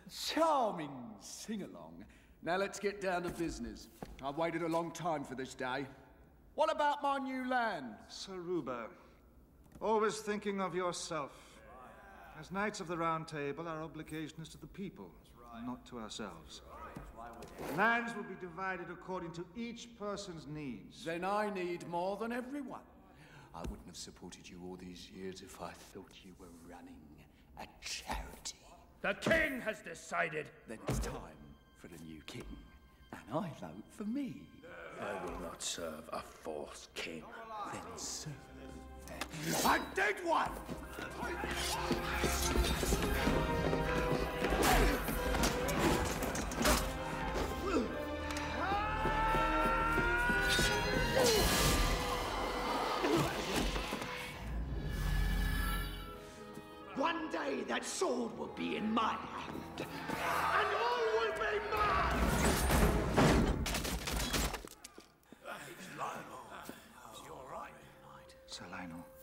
Charming sing-along. Now let's get down to business. I've waited a long time for this day. What about my new land? Saruba, always thinking of yourself. As Knights of the Round Table, our obligation is to the people, not to ourselves. Lands will be divided according to each person's needs. Then I need more than everyone. I wouldn't have supported you all these years if I thought you were running a charity. The king has decided. Then it's time for the new king. And I vote for me. I will not serve a false king. Then serve a dead one! One day that sword will be in my hand, and all will be mine! Lionel, you're right. Sir Lionel.